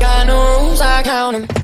got no rules, I count 'em.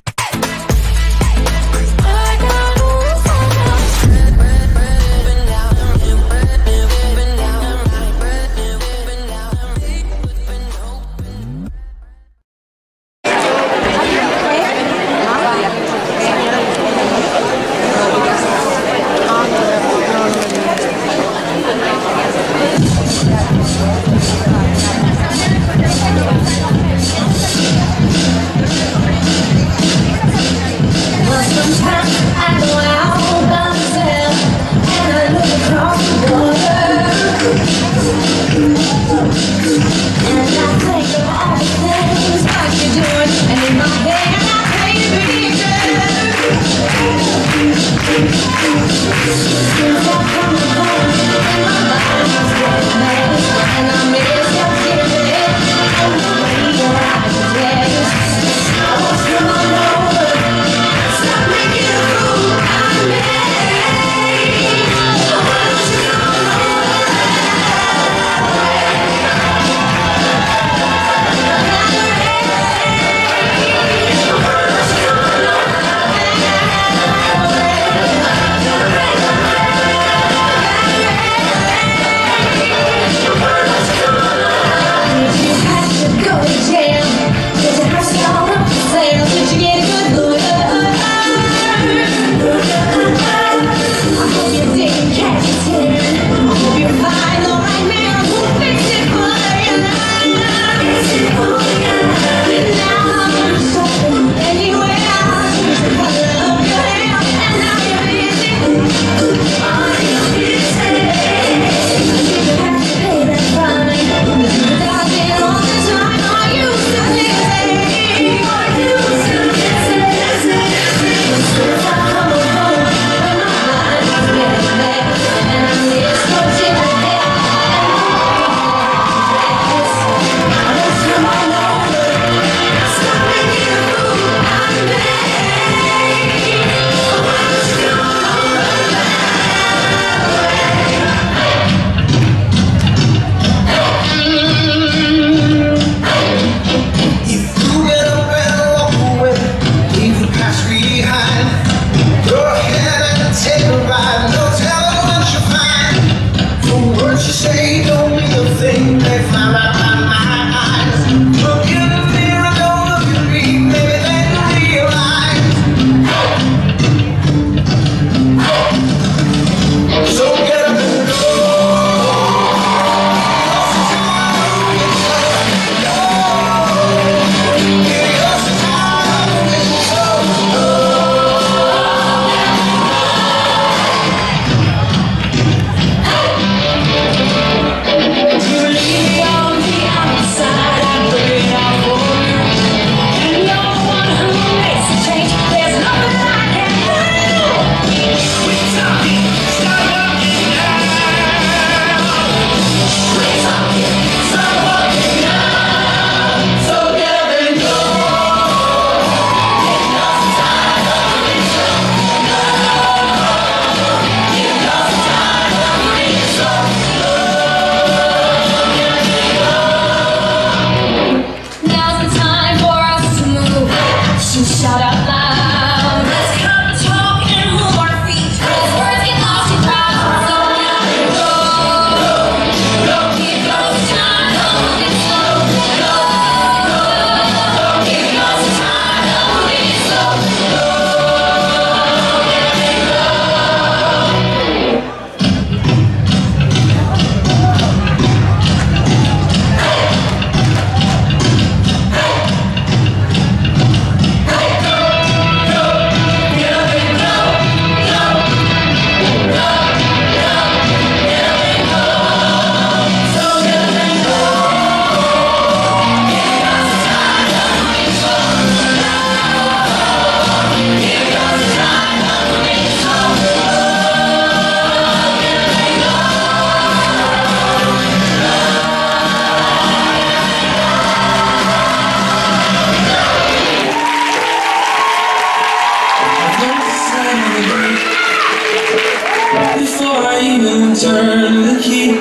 turn the key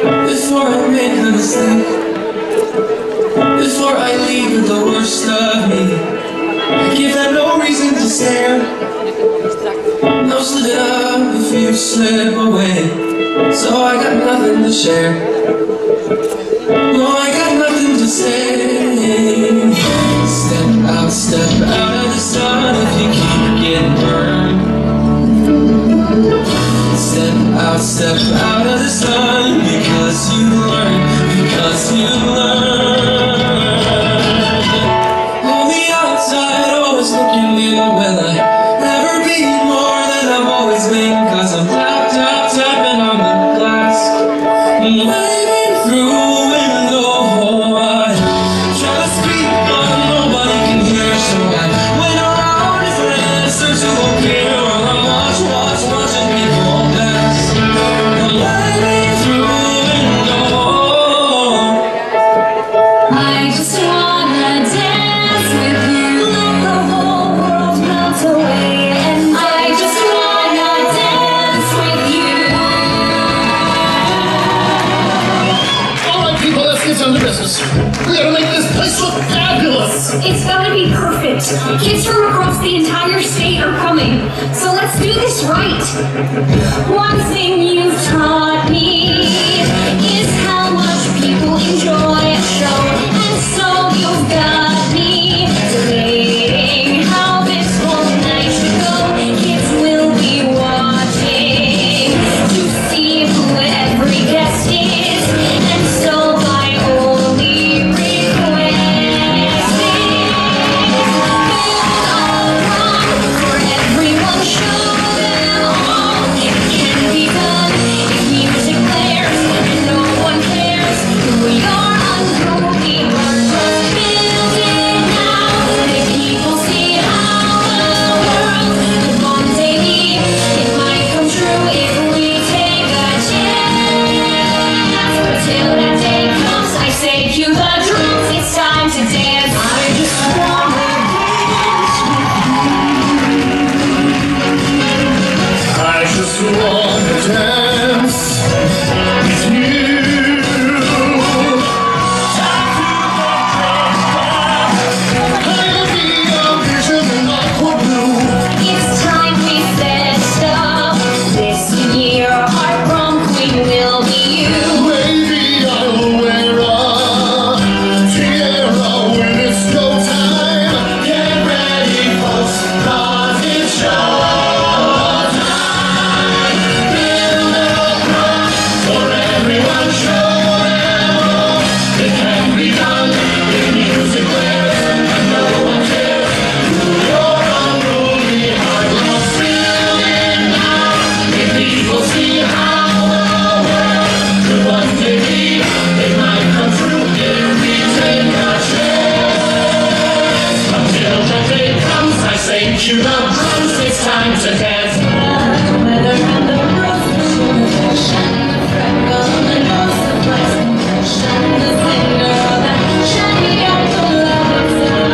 before I make a mistake, before I leave with the worst of me. stare. No slip it up if you slip away. So I got nothing to share. No, I got nothing to say. Step out of the sun if you keep getting burned. Step out of the sun because you learn, because you learn. On the outside, always looking in, will I ever be more than I've always been? Cause I'm tapping on the glass, waving through a window. I try to speak, but nobody can hear, so I went around different answers to appear while I'm watching people dance. I'm waving through a window. I just wanna dance with you, let the whole world melt away, and I just wanna dance with you. Alright people, let's get down to business. We gotta make this place look fabulous! It's gotta be perfect. Kids from across the entire state are coming, so let's do this right. One thing you've taught me is how much people enjoy a show, and so you've got me debating how this whole night should go. Kids will be watching to see who every guest is, and so my only request is for everyone, show them all it can be done. If music blares and no one cares who you're unruly, we're just building now. Make people see how the world could one day be. It might come true if we take a chance. But till that day comes, I say cue the drums, it's time to dance. I just wanna dance with I just wanna dance with you. I'll be a vision in aqua blue. It's time we said stop. This year our prom queen will be you. Maybe I'll wear a tiara when it's go time. Get ready folks, cause it's showtime. Build a prom for everyone, show them all it can be done. If music blares and no one cares who you're unruly heart loves feeling now. If people see how the world could one day be, it might come true if we take a chance. Until the day comes, I say cue the drums, it's time to dance. Weather and the rose, the fashion, the freckle, the nose, the flex, the fashion, the singer, the shiny apple of the sun.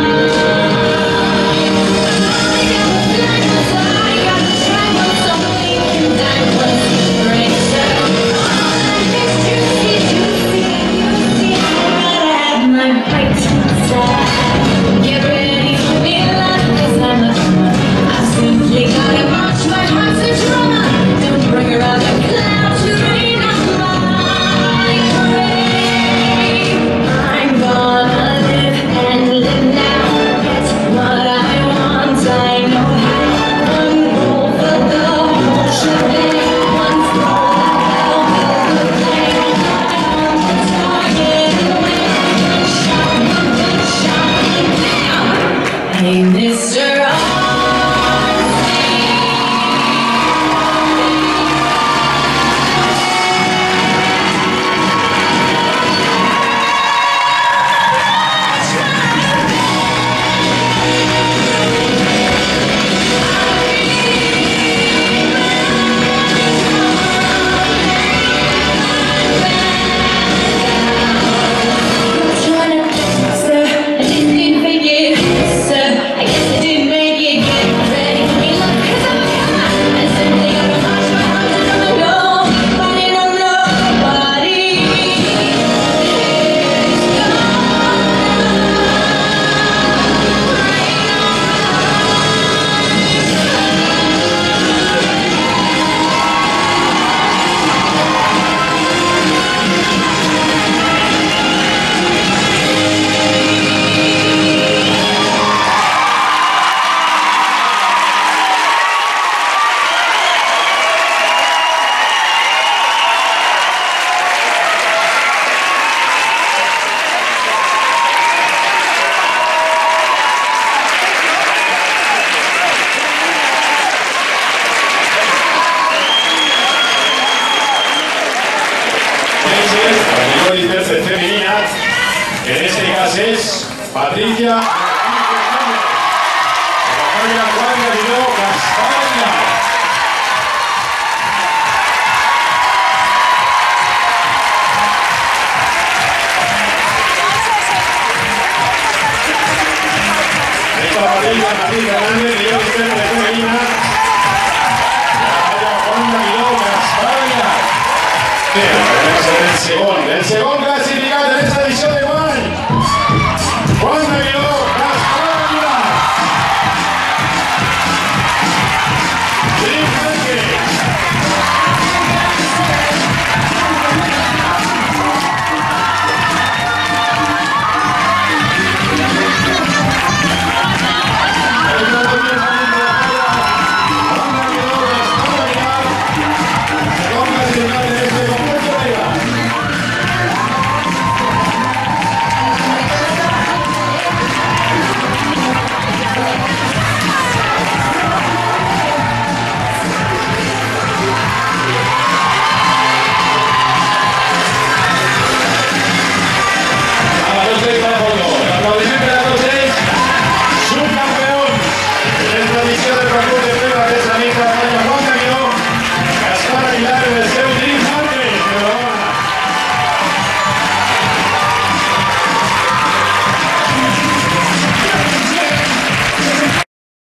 I got the diamonds, I got the triangles, something that was great. It's juicy, juicy, juicy. I gotta have my bite side. Get ready for me, love, 'cause I'm a drummer. I simply gotta march my heart to drummer. Don't bring around the clouds to rain on my parade. I'm gonna live and live now. Get what I want. I know how. One roll for the whole shebang. One throw that'll build the plane. I'm on the target and win. One shot, and bam! Hey, Mr. Sir, I didn't invade you, sir. I guess I didn't Patricia. La Juan Galileo Castaña. Esta Patricia Martín Fernández, que yo usted de femenina. La Juan Galileo Castaña. El segundo casi